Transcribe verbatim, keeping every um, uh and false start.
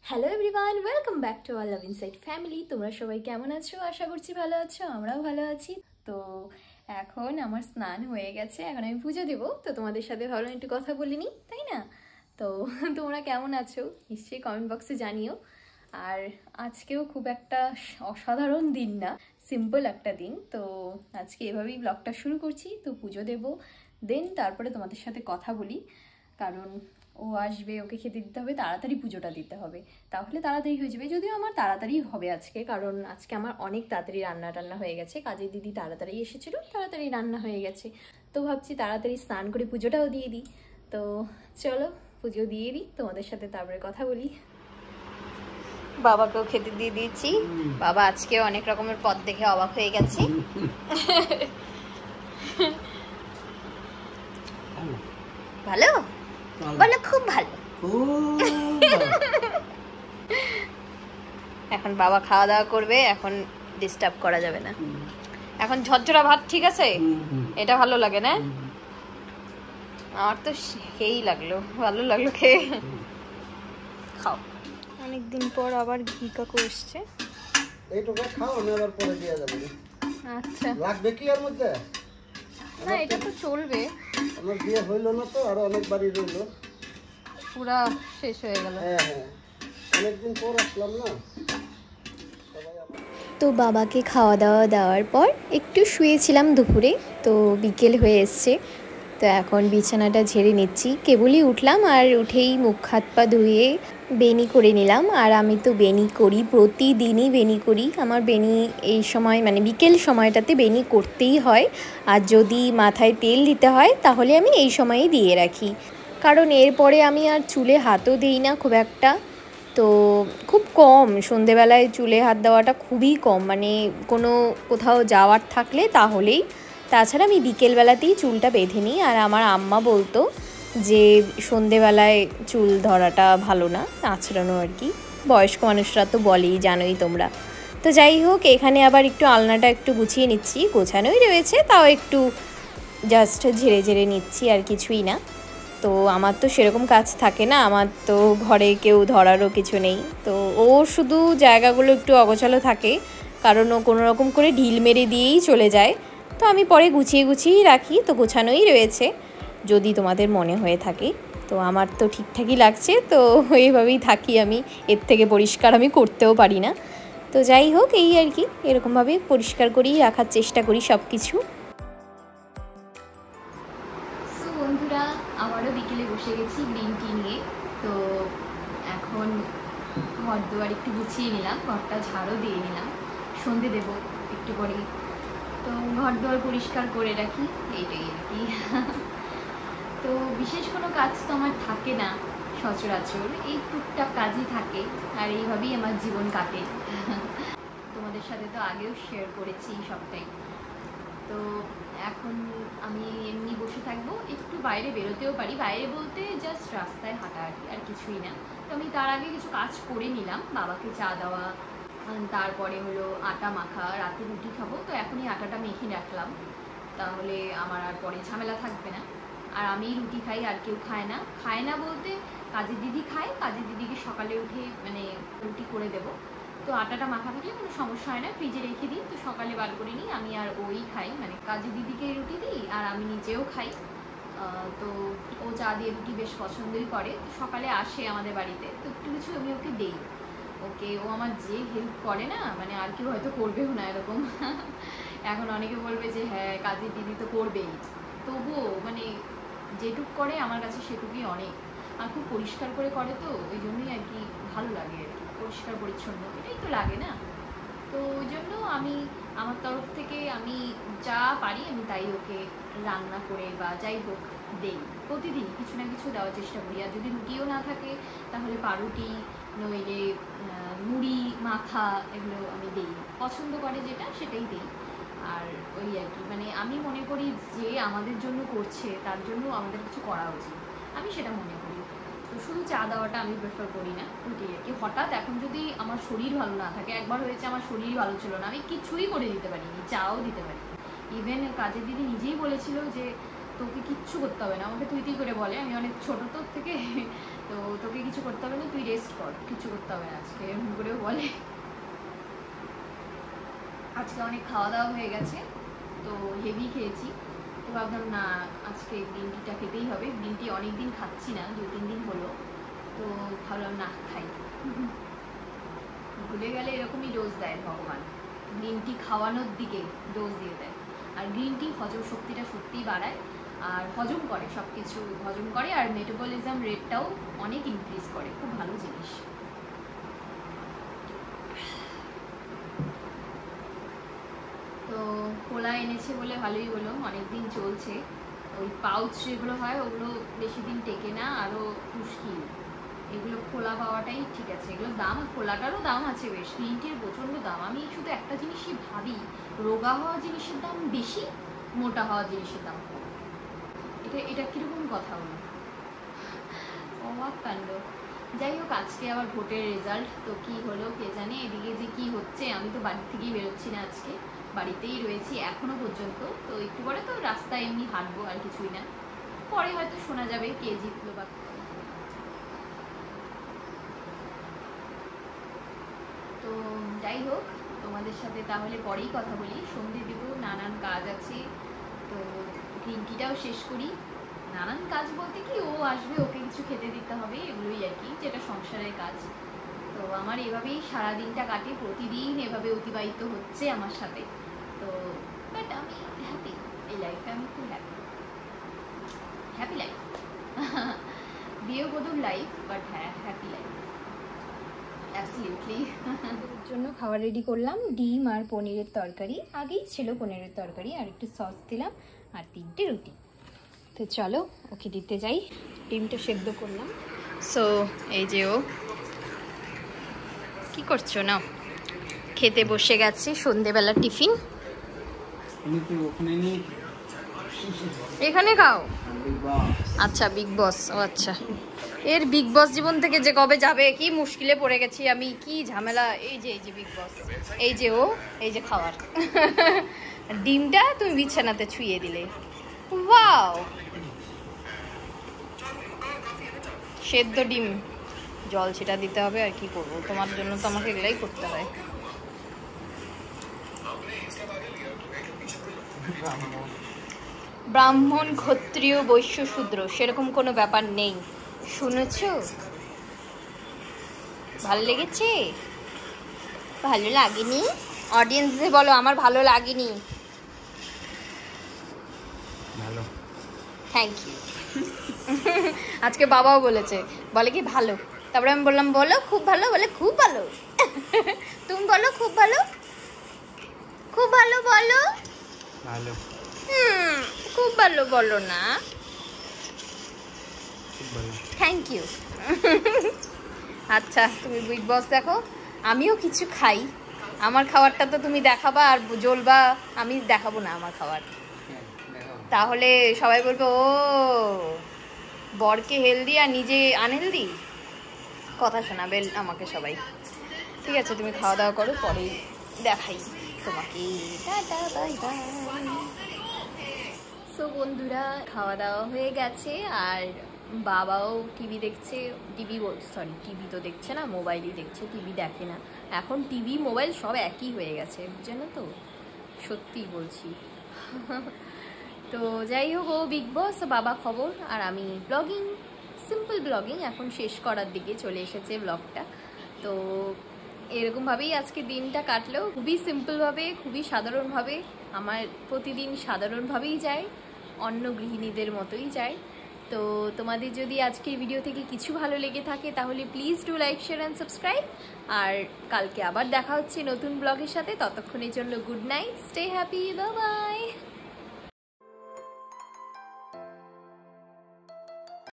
Hello everyone, welcome back to our love inside family. তোমরা সবাই কেমন আছো? আশা করছি ভালো আছো, আমরাও ভালো আছি। তো এখন আমার স্নান হয়ে গেছে, এখন আমি পুজো দেবো। তো তোমাদের সাথে ভাবলাম একটু কথা বলিনি, তাই না? তো তোমরা কেমন আছো নিশ্চয়ই কমেন্ট বক্সে জানিও। আর আজকেও খুব একটা অসাধারণ দিন না, সিম্পল একটা দিন। তো আজকে এভাবেই ব্লগটা শুরু করছি। তো পুজো দেবো, দেন তারপরে তোমাদের সাথে কথা বলি, কারণ ও আসবে, ওকে খেতে দিতে হবে, তাড়াতাড়ি পুজোটা দিতে হবে, তাহলে তাড়াতাড়ি হয়ে যাবে। যদিও আমার তাড়াতাড়ি হবে আজকে, কারণ আজকে আমার অনেক তাড়াতাড়ি রান্না টান্না হয়ে গেছে। কাজের দিদি তাড়াতাড়ি এসেছিলো, তাড়াতাড়ি রান্না হয়ে গেছে। তো ভাবছি তাড়াতাড়ি স্নান করে পুজোটাও দিয়ে দিই। তো চলো পুজো দিয়ে দিই, তোমাদের সাথে তারপরে কথা বলি। বাবাকেও খেতে দিয়ে দিয়েছি। বাবা আজকে অনেক রকমের পদ দেখে অবাক হয়ে গেছে। ভালো বলো, খুব ভালো। এখন বাবা খাওয়া দাওয়া করবে, এখন ডিস্টার্ব করা যাবে না। এখন ঝরঝরা ভাত ঠিক আছে, এটা ভালো লাগে না? আমার তো সেই লাগলো, ভালো লাগলো খেয়ে। খাও। অনেকদিন পর আবার ঘি কাকু এসছে। এইটুকু খাও না, আবার পরে দিয়ে যাবে। আচ্ছা, লাগবে কি এর মধ্যে? না এটা তো চলবে। আমার বিয়ে হইল না তো, আরো অনেক বাড়ি রইল, পুরা শেষ হয়ে গেল। হ্যাঁ হ্যাঁ, অনেকদিন পর আসলাম না। তো বাবাকে খাওয়া দাওয়া দেওয়ার পর একটু শুয়েছিলাম দুপুরে। তো বিকেল হয়ে এসছে, তো এখন বিছানাটা ঝেড়ে নিচ্ছি। কেবলই উঠলাম, আর উঠেই মুখ হাত পা ধুয়ে বেনি করে নিলাম। আর আমি তো বেনি করি, প্রতিদিনই বেনি করি। আমার বেনি এই সময় মানে বিকেল সময়টাতে বেনি করতেই হয়। আর যদি মাথায় তেল দিতে হয় তাহলে আমি এই সময়েই দিয়ে রাখি, কারণ এরপরে আমি আর চুলে হাতও দিই না খুব একটা। তো খুব কম, সন্ধেবেলায় চুলে হাত দেওয়াটা খুবই কম, মানে কোনো কোথাও যাওয়ার থাকলে তাহলেই। তাছাড়া আমি বিকেলবেলাতেই চুলটা বেঁধে নিই। আর আমার আম্মা বলতো যে সন্ধেবেলায় চুল ধরাটা ভালো না, আঁচড়ানো আর কি। বয়স্ক মানুষরা তো বলেই, জানোই তোমরা। তো যাই হোক, এখানে আবার একটু আলনাটা একটু গুছিয়ে নিচ্ছি, গোছানোই রয়েছে, তাও একটু জাস্ট ঝেড়ে ঝেড়ে নিচ্ছি, আর কিছুই না। তো আমার তো সেরকম কাজ থাকে না, আমার তো ঘরে কেউ ধরারও কিছু নেই। তো ও শুধু জায়গাগুলো একটু অগোছালো থাকে, কারণ ও কোনো রকম করে ঢিল মেরে দিয়েই চলে যায়। তো আমি পরে গুছিয়ে গুছিয়েই রাখি, তো গোছানোই রয়েছে যদি তোমাদের মনে হয়ে থাকে। তো আমার তো ঠিকঠাকই লাগছে, তো এইভাবেই থাকি আমি, এর থেকে পরিষ্কার আমি করতেও পারি না। তো যাই হোক, এই আর কি, এরকমভাবে পরিষ্কার করেই রাখার চেষ্টা করি সব কিছু। বন্ধুরা, আবারও বিকেলে বসে গেছি গ্রিন টি নিয়ে। তো এখন ঘর দুয়ার একটু গুছিয়ে নিলাম, ঘরটা ঝাড়ও দিয়ে নিলাম, সন্ধে দেবো একটু পরেই। তো ঘর দুয়ার পরিষ্কার করে রাখি, এইটাই আর কি। তো বিশেষ কোনো কাজ তো আমার থাকে না সচরাচর, এই টুকটাক কাজই থাকে, আর এইভাবেই আমার জীবন কাটে। তোমাদের সাথে তো আগেও শেয়ার করেছি সবটাই। তো এখন আমি এমনি বসে থাকবো, একটু বাইরে বেরোতেও পারি, বাইরে বলতে জাস্ট রাস্তায় হাঁটাহাঁটি, আর কিছুই না। তো আমি তার আগে কিছু কাজ করে নিলাম, বাবাকে চা দেওয়া, তারপরে হলো আটা মাখা, রাতে রুটি খাবো, তো এখনই আটাটা মেখে রাখলাম, তাহলে আমার আর পরে ঝামেলা থাকবে না। আর আমি রুটি খাই, আর কেউ খায় না। খায় না বলতে কাজের দিদি খায়, কাজের দিদিকে সকালে উঠে মানে রুটি করে দেবো। তো আটাটা মাখা থাকলে কোনো সমস্যা হয় না, ফ্রিজে রেখে দিই, তো সকালে বার করে নিই, আমি আর ওই খাই, মানে কাজের দিদিকে রুটি দিই আর আমি নিজেও খাই। তো ও চা দিয়ে রুটি বেশ পছন্দই করে, সকালে আসে আমাদের বাড়িতে, তো একটু কিছু আমি ওকে দিই। ওকে, ও আমার যে হেল্প করে না, মানে আর কেউ হয়তো করবেও না এরকম। এখন অনেকে বলবে যে হ্যাঁ কাজের দিদি তো করবেই, তবুও মানে যেটুক করে আমার কাছে সেটুকুই অনেক। আর খুব পরিষ্কার করে করে, তো ওই জন্যই আর কি ভালো লাগে আর কি, পরিষ্কার পরিচ্ছন্ন এটাই তো লাগে না। তো ওই জন্য আমি আমার তরফ থেকে আমি যা পারি আমি তাই ওকে রান্না করে বা যাই হোক দেই, প্রতিদিন কিছু না কিছু দেওয়ার চেষ্টা করি। আর যদি রুটিও না থাকে তাহলে পাউরুটি, নইলে মুড়ি মাখা, এগুলো আমি দিই, পছন্দ করে যেটা সেটাই দিই। আর ওই আর কি, মানে আমি মনে করি যে আমাদের জন্য করছে তার জন্য আমাদের কিছু করা উচিত, আমি সেটা মনে করি। তো শুধু চা দেওয়াটা আমি প্রেফার করি না, ওইটাই আর কি। হঠাৎ এখন যদি আমার শরীর ভালো না থাকে, একবার হয়েছে আমার শরীর ভালো ছিল না, আমি কিছুই করে দিতে পারিনি, চাও দিতে পারিনি। ইভেন কাজের দিদি নিজেই বলেছিল যে তোকে কিচ্ছু করতে হবে না, আমাকে তুই তুই করে বলে, আমি অনেক ছোটো তোর থেকে, তো তোকে কিছু করতে হবে না, তুই রেস্ট কর, কিছু করতে হবে না আজকে, এরকম করেও বলে। আজকে অনেক খাওয়া দাওয়া হয়ে গেছে, তো হেভি খেয়েছি, তো ভাবলাম না আজকে গ্রিন টিটা খেতেই হবে। গ্রিন টি অনেকদিন খাচ্ছি না, দু তিন দিন হলো, তো ভাবলাম না খাই। ভুলে গেলে এরকমই ডোজ দেয় ভগবান, গ্রিন টি খাওয়ানোর দিকে ডোজ দিয়ে দেয়। আর গ্রিন টি হজম শক্তিটা সত্যিই বাড়ায়, আর হজম করে, সব কিছু হজম করে, আর মেটাবলিজম রেটটাও অনেক ইনক্রিজ করে, খুব ভালো জিনিস। তো খোলা এনেছে বলে ভালোই হলো, অনেকদিন চলছে। ওই পাউচ যেগুলো হয় ওগুলো বেশি দিন টেকে না, আরও মুশকিল। এগুলো খোলা পাওয়াটাই ঠিক আছে, এগুলো দাম, খোলাটারও দাম আছে বেশ, গ্রিন টির প্রচণ্ড দাম। আমি শুধু একটা জিনিসই ভাবি, রোগা হওয়া জিনিসের দাম বেশি, মোটা হওয়া জিনিসের দাম কম। এটা এটা কীরকম কথা হলো, অবাক কাণ্ড। যাই হোক, আজকে আবার ভোটের রেজাল্ট, তো কি হলো কে জানে, এদিকে যে কি হচ্ছে, আমি তো বাড়ি থেকেই বেরোচ্ছি না আজকে, বাড়িতেই রয়েছি এখনো পর্যন্ত। তো একটু পরে তো রাস্তায় এমনি হাঁটবো, আর কিছুই না, পরে হয়তো শোনা যাবে কে জিতলো বা। তো যাই হোক, তোমাদের সাথে তাহলে পরেই কথা বলি, সন্ধে দেবো, নানান কাজ আছে, তো গ্রিন টিটাও শেষ করি। নানান কাজ বলতে কি, ও আসবে, ওকে কিছু খেতে দিতে হবে, এগুলোই আর কি, যেটা সংসারের কাজ। তো আমার এভাবেই সারাদিনটা কাটে, প্রতিদিন এভাবে অতিবাহিত হচ্ছে আমার সাথে। তো বাট আমি হ্যাপি, এই লাইফে আমি খুব হ্যাপি, হ্যাপি লাইফ, বিয়ে বধূর লাইফ, বাট হ্যাঁ হ্যাপি লাইফ অ্যাবসলিউটলি। এর জন্য খাবার রেডি করলাম, ডিম আর পনিরের তরকারি, আগেই ছিল পনিরের তরকারি, আর একটু সস দিলাম, আর তিনটে রুটি। তো চলো ওকে দিতে যাই। ডিমটা সেদ্ধ করলাম। সো এই যে ও কি করছো না, খেতে বসে গেছে সন্ধেবেলা টিফিন। এখানে খাও? আচ্ছা, বিগ বস, ও আচ্ছা, এর বিগ বস জীবন থেকে যে কবে যাবে, কি মুশকিলে পড়ে গেছি আমি, কি ঝামেলা। এই যে এই যে বিগ বস, এই যে ও, এই যে খাবার। ডিমটা তুমি বিছানাতে ছুঁয়ে দিলে, ওয়াও, সেদ্ধ ডিম, জল সেটা দিতে হবে, আর কি করবো, তোমার জন্য তো আমাকে এগুলাই করতে হয়। ব্রাহ্মণ, ক্ষত্রিয়, বৈশ্য, শূদ্র সেরকম কোনো ব্যাপার নেই, শুনেছ? ভালো লেগেছে? ভালো লাগেনি? অডিয়েন্সদের বলো আমার ভালো লাগেনি। ভালো, থ্যাংক ইউ। আজকে বাবাও বলেছে, বলে কি ভালো, তারপরে আমি বললাম বলো খুব ভালো, বলে খুব ভালো। তুমি বলো খুব ভালো, খুব ভালো বলো, ভালো, হুম খুব ভালো বলো না, থ্যাংক ইউ। আচ্ছা, তুমি বিগ বস দেখো, আমিও কিছু খাই, আমার খাবারটা তো তুমি দেখাবা আর জ্বলবা, আমি দেখাবো না আমার খাবার, তাহলে সবাই বলবে ও বরকে হেলদি আর নিজে আনহেলদি, কথা শোনাবে আমাকে সবাই। ঠিক আছে, তুমি খাওয়া দাওয়া করো, পরেই দেখাই তোমাকে, টাটা বাই বাই। সো বন্ধুরা, খাওয়া দাওয়া হয়ে গেছে, আর বাবাও টিভি দেখছে, টিভি সরি টিভি তো দেখছে না, মোবাইলই দেখছে, টিভি দেখে না এখন, টিভি মোবাইল সব একই হয়ে গেছে, জানো তো, সত্যিই বলছি। তো যাই হোক, ও বিগ বস, বাবা খবর, আর আমি ব্লগিং, সিম্পল ব্লগিং এখন শেষ করার দিকে চলে এসেছে ব্লগটা। তো এরকমভাবেই আজকে দিনটা কাটলেও, খুবই সিম্পলভাবে, খুবই সাধারণভাবে, আমার প্রতিদিন সাধারণভাবেই যায়, অন্য গৃহিণীদের মতোই যায়। তো তোমাদের যদি আজকের ভিডিও থেকে কিছু ভালো লেগে থাকে তাহলে please do like, share and subscribe, আর কালকে আবার দেখা হচ্ছে নতুন ব্লগের সাথে, ততক্ষণের জন্য good night, stay happy, bye by.